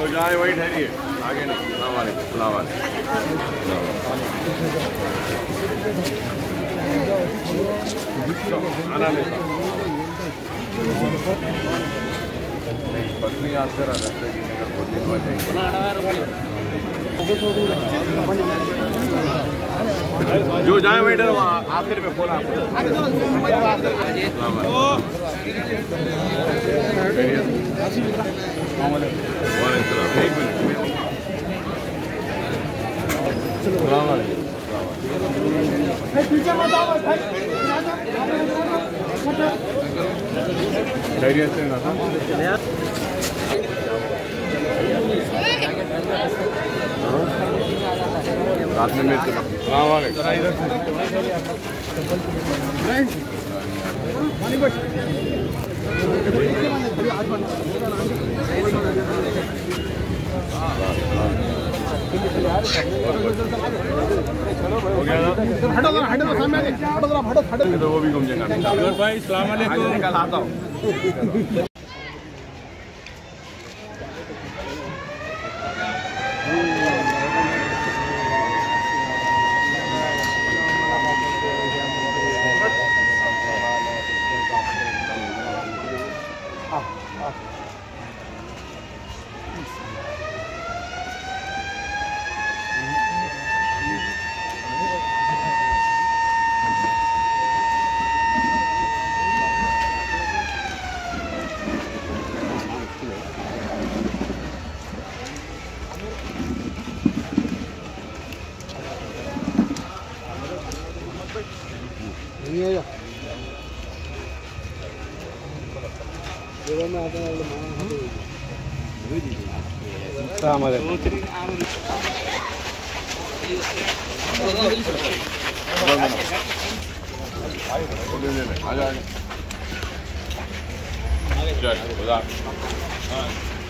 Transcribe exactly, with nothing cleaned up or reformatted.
जो जाए वही ठहरिए, आगे नहीं। सलाम वालेकुम। सलाम वालेकुम। आना नहीं पत्नी याद कर रहा था कि मेरा बहुत दिन हुआ जाएंगे। जो जाए वही डर वहाँ आखिर में बोला खैरियत से ना था रात में मेरे सलाम वालेकुम। तो वो भी घूम जाएगा भाई। सलाम वालेकुम। कल आता हूँ। आ